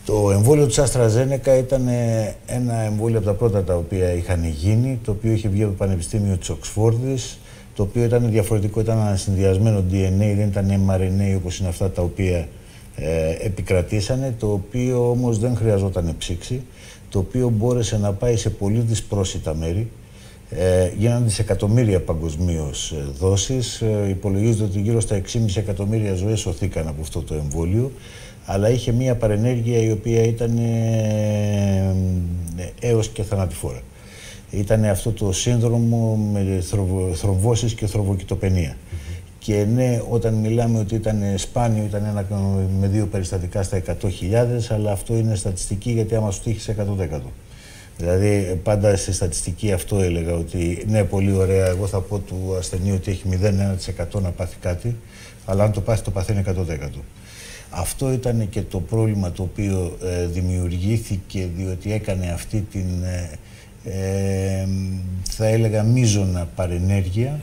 Το εμβόλιο της AstraZeneca ήταν ένα εμβόλιο από τα πρώτα τα οποία είχαν γίνει, το οποίο είχε βγει από το Πανεπιστήμιο της Οξφόρδης, το οποίο ήταν διαφορετικό, ήταν ανασυνδυασμένο DNA, δεν ήταν mRNA όπως είναι αυτά τα οποία επικρατήσανε, το οποίο όμως δεν χρειαζόταν ψήξη, το οποίο μπόρεσε να πάει σε πολύ δυσπρόσιτα μέρη. Γίνανε δισεκατομμύρια παγκοσμίως δόσεις, υπολογίζεται ότι γύρω στα 6,5 εκατομμύρια ζωές σωθήκαν από αυτό το εμβόλιο, αλλά είχε μία παρενέργεια η οποία ήταν έως και θανατηφόρα. Ήταν αυτό το σύνδρομο με θρομβώσεις και θρομβοκυτοπενία. Και ναι, όταν μιλάμε ότι ήταν σπάνιο, ήταν ένα με 2 περιστατικά στα 100.000, αλλά αυτό είναι στατιστική, γιατί άμα σου τύχει σε 100%. Δηλαδή, πάντα στη στατιστική αυτό έλεγα, ότι ναι, πολύ ωραία, εγώ θα πω του ασθενή ότι έχει 0,1% να πάθει κάτι, αλλά αν το πάθει, το παθαίνει 100%. Αυτό ήταν και το πρόβλημα το οποίο δημιουργήθηκε, διότι έκανε αυτή την, θα έλεγα, μείζωνα παρενέργεια.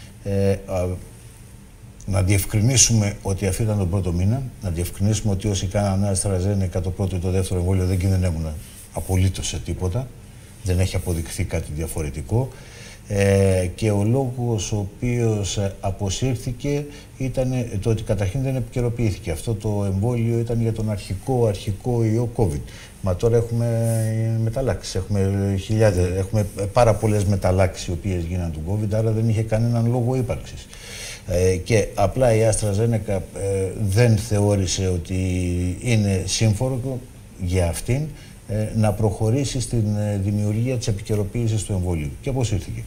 Να διευκρινίσουμε ότι αυτή ήταν τον πρώτο μήνα, να διευκρινίσουμε ότι όσοι κάνανε AstraZeneca το πρώτο ή το δεύτερο εμβόλιο δεν κινδυνεύουν απολύτως σε τίποτα, δεν έχει αποδειχθεί κάτι διαφορετικό. Και ο λόγος ο οποίος αποσύρθηκε ήταν το ότι καταρχήν δεν επικαιροποιήθηκε. Αυτό το εμβόλιο ήταν για τον αρχικό ιό COVID. Μα τώρα έχουμε μεταλλάξεις, έχουμε πάρα πολλές μεταλλάξεις οι οποίες γίνανε του COVID, άρα δεν είχε κανέναν λόγο ύπαρξης. Και απλά η AstraZeneca δεν θεώρησε ότι είναι σύμφωνο για αυτήν να προχωρήσει στην δημιουργία της επικαιροποίησης του εμβολίου. Και αποσύρθηκε.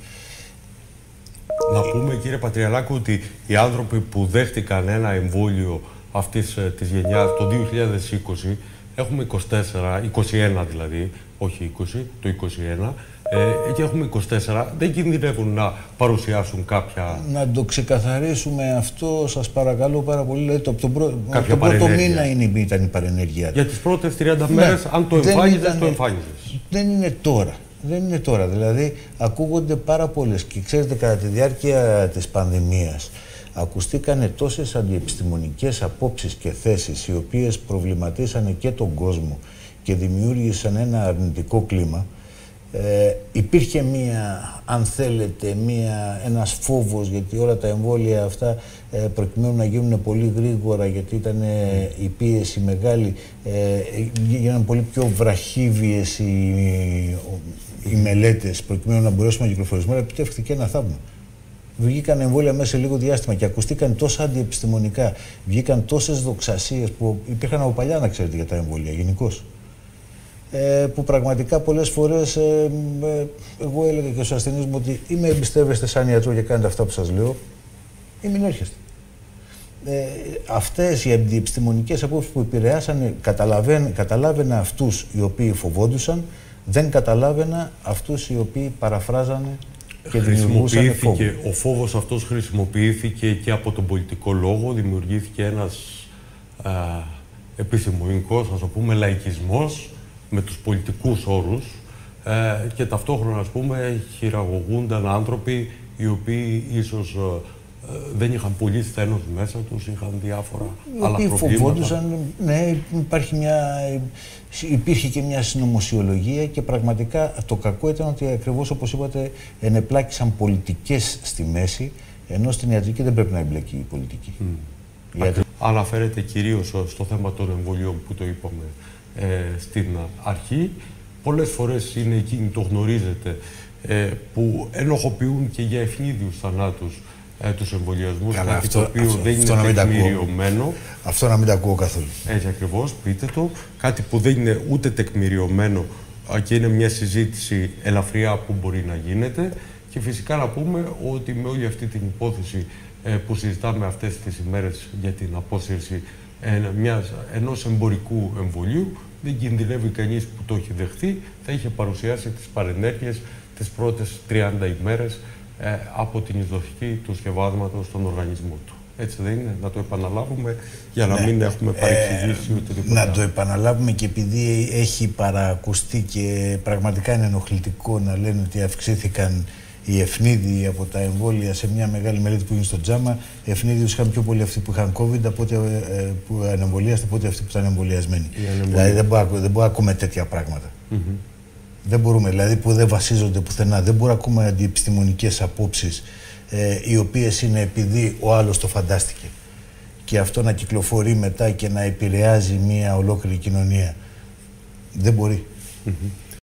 Να πούμε, κύριε Πατριαλάκου, ότι οι άνθρωποι που δέχτηκαν ένα εμβόλιο αυτής της γενιάς το 2020, έχουμε 21 δηλαδή, όχι 20, το 21, και έχουμε 24, δεν κινδυνεύουν να παρουσιάσουν κάποια... Να το ξεκαθαρίσουμε αυτό, σας παρακαλώ πάρα πολύ. Δηλαδή, το πρώτο μήνα ήταν η παρενέργεια. Για τις πρώτες 30 μέρες, αν το εμφάνιζες, το εμφάνιζες. Δεν είναι τώρα. Δεν είναι τώρα. Δηλαδή, ακούγονται πάρα πολλές. Και ξέρετε, κατά τη διάρκεια της πανδημίας, ακουστήκανε τόσες αντιεπιστημονικές απόψεις και θέσεις, οι οποίες προβληματίσανε και τον κόσμο και δημιούργησαν ένα αρνητικό κλίμα. Υπήρχε αν θέλετε, ένας φόβος, γιατί όλα τα εμβόλια αυτά προκειμένου να γίνουν πολύ γρήγορα, γιατί ήταν η πίεση μεγάλη, γίνανε πολύ πιο βραχύβιες οι μελέτες προκειμένου να μπορέσουμε να κυκλοφορήσουμε, αλλά επιτεύχθηκε ένα θαύμα. Βγήκαν εμβόλια μέσα σε λίγο διάστημα και ακουστήκαν τόσα αντιεπιστημονικά, βγήκαν τόσες δοξασίες που υπήρχαν από παλιά, να ξέρετε, για τα εμβόλια γενικώς. Που πραγματικά πολλές φορές εγώ έλεγα και στους ασθενείς μου ότι ή με εμπιστεύεστε σαν ιατρό και κάνετε αυτά που σας λέω, ή μην έρχεστε. Αυτές οι αντιεπιστημονικές απόψεις που επηρεάσανε, καταλάβαινα αυτούς οι οποίοι φοβόντουσαν, δεν καταλάβαινα αυτούς οι οποίοι παραφράζανε και δημιουργούσαν φόβο. Ο φόβος αυτός χρησιμοποιήθηκε και από τον πολιτικό λόγο, δημιουργήθηκε ένας επιστημονικός, ας το πούμε, λαϊκισμός, με τους πολιτικούς όρους, και ταυτόχρονα, ας πούμε, χειραγωγούνταν άνθρωποι οι οποίοι ίσως δεν είχαν πολύ σθένος μέσα τους, είχαν διάφορα άλλα προβλήματα. Φοβόντουσαν, ναι, υπήρχε και μια συνωμοσιολογία και πραγματικά το κακό ήταν ότι ακριβώς όπως είπατε ενεπλάκησαν πολιτικές στη μέση, ενώ στην ιατρική δεν πρέπει να εμπλέκει η πολιτική. Αναφέρεται κυρίως στο θέμα των εμβολίων που το είπαμε στην αρχή. Πολλές φορές είναι εκείνοι, το γνωρίζετε, που ενοχοποιούν και για ευνίδιους θανάτους τους εμβολιασμούς, κάτι το οποίο δεν είναι τεκμηριωμένο. Αυτό να μην τα ακούω καθόλου. Έτσι ακριβώς, πείτε το. Κάτι που δεν είναι ούτε τεκμηριωμένο και είναι μια συζήτηση ελαφριά που μπορεί να γίνεται. Και φυσικά να πούμε ότι με όλη αυτή την υπόθεση που συζητάμε αυτές τις ημέρες για την απόσυρση ενός εμπορικού εμβολίου, δεν κινδυνεύει κανείς που το έχει δεχθεί, θα είχε παρουσιάσει τις παρενέργειες τις πρώτες 30 ημέρες από την εισδοχή του σκευάσματος στον οργανισμό του. Έτσι δεν είναι? Να το επαναλάβουμε για να μην έχουμε παρεξηγήσει οτιδήποτε. Να το επαναλάβουμε, και επειδή έχει παρακουστεί και πραγματικά είναι ενοχλητικό να λένε ότι αυξήθηκαν οι ευνίδιοι από τα εμβόλια σε μια μεγάλη μελέτη που έγινε στο Τζάμα, ευνίδιους είχαν πιο πολύ αυτοί που είχαν COVID που ανεμβολίαστοι από ότι αυτοί που ήταν εμβολιασμένοι. Δηλαδή δεν μπορούμε να ακούμε τέτοια πράγματα. Δεν μπορούμε, δηλαδή που δεν βασίζονται πουθενά. Δεν μπορούμε να ακούμε αντιεπιστημονικές απόψεις οι οποίες είναι επειδή ο άλλος το φαντάστηκε. Και αυτό να κυκλοφορεί μετά και να επηρεάζει μια ολόκληρη κοινωνία. Δεν μπορεί.